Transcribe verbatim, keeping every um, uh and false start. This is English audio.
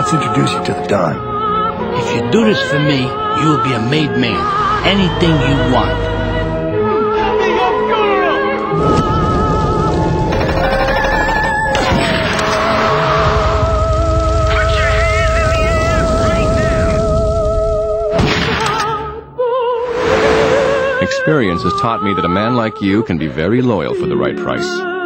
Let's introduce you to the Don. If you do this for me, you will be a made man. Anything you want. Experience has taught me that a man like you can be very loyal for the right price.